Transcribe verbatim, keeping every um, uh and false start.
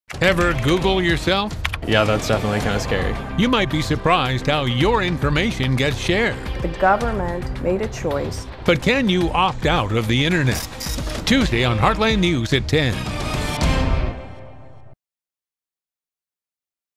Ever Google yourself? Yeah, that's definitely kind of scary. You might be surprised how your information gets shared. The government made a choice. But can you opt out of the internet? Tuesday on Heartland News at ten.